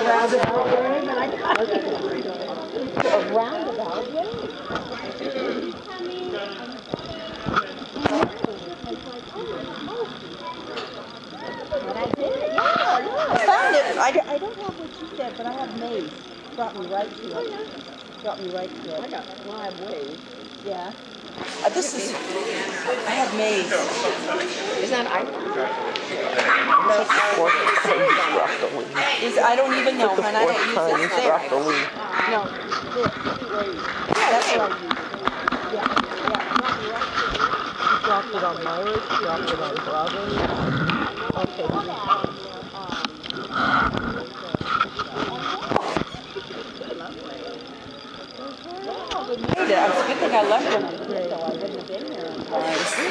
roundabout game, and I got it. A roundabout game. But I did, yeah. I found it. I don't have what you said, but I have maize. Brought me right to it. Brought me right to it. I got live waves. Yeah. This is, I have maize. Is that I don't even know, and I don't use it there. No. That's what I use. Yeah. You dropped it on Myers, you dropped it on Bravo. Okay. It's a good thing I left when I did, so I wouldn't have been there in time. Thank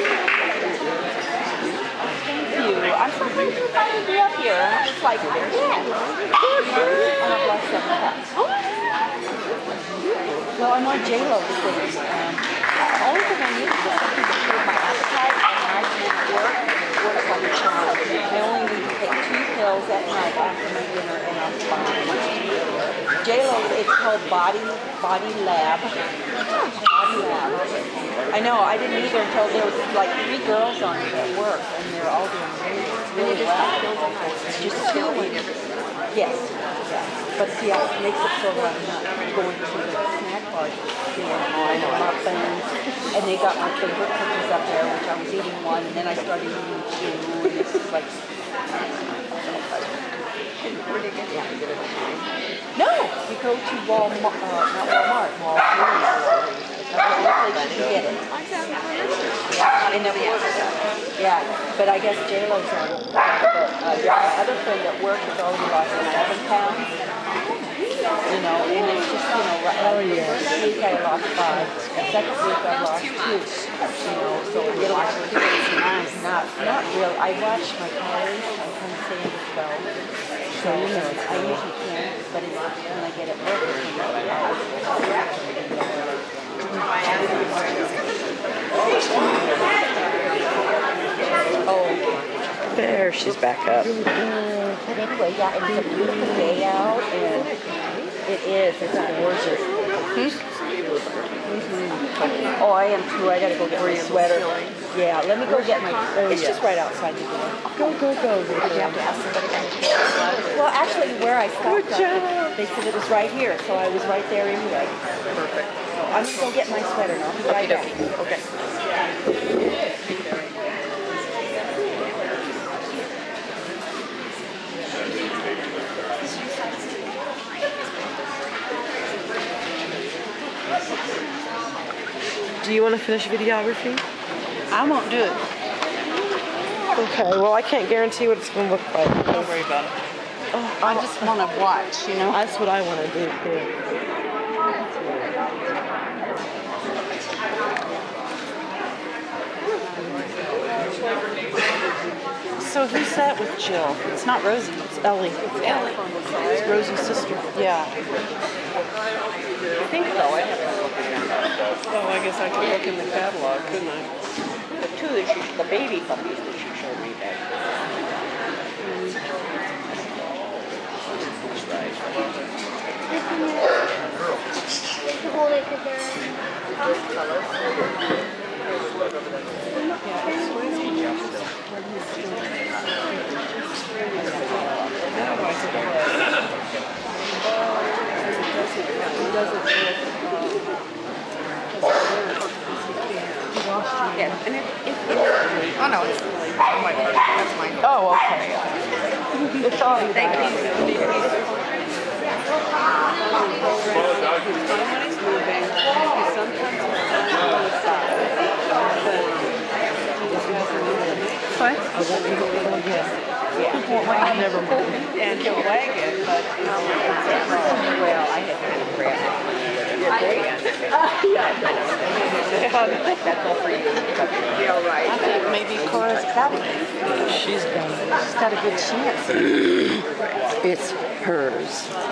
you. I'm so glad you invited me up here. I was like, yeah. And I've lost 7 pounds. Well, I'm on J-Lo things. The only thing I needed was something to curb my appetite, and I can't work like a child. I only need to take 2 pills at night after my dinner, and I'm fine. J-Lo, it's called Body Lab. I know, I didn't either until there was like 3 girls on it at work, and they're all doing really well. It's just totally different. Yes. Yeah. But see, it makes it so that I'm not going to the snack bars, muffins, and they got my favorite cookies up there, which I was eating 1, and then I started eating 2, and it's just like... No, we go to Walmart, not Walmart, Walgreens. That's the only place you can get it. Yeah, I never ordered that. Yeah, but I guess J-Lo's on it. But my other friend at work has already lost 7 pounds. You know, and it's just, you know, the first week I lost 5. The second week I lost 2. You know, so it'll not real. I watch my calories. I kind of say it well. So, you know, I usually can, but it's when I get it work, it's oh, there, she's back up. But anyway, yeah, it's a beautiful day out, and it is. It's gorgeous. Oh, I am too. I gotta go get my sweater. Yeah, let me go get my. It's just right outside the door. Go. Did you have to ask somebody? Well, actually, where I stopped, they said it was right here, so I was right there anyway. Perfect. So I'm gonna go get my sweater now. I'll be right back. Okay. Do you want to finish videography? I won't do it. Okay, well I can't guarantee what it's going to look like. Don't worry about it. Oh, I just want to watch, you know? That's what I want to do too. So who's that with Jill? It's not Rosie. It's Ellie. It's Ellie. It's Rosie's sister. Yeah. I think so. I have to look at that. Well, I guess I could look in the catalog, couldn't I? The 2 that the baby puppies that she showed me back. Yeah, and oh no, it's my part. That's mine. Oh, okay. It's all thank you. What? I won't be able to again. Yeah. Never mind. And he'll wag it, but well, I had kind of grabbed it. You're great. That's all for you. Yeah, right. I think maybe Cora's got it. She's got a good chance. It's hers.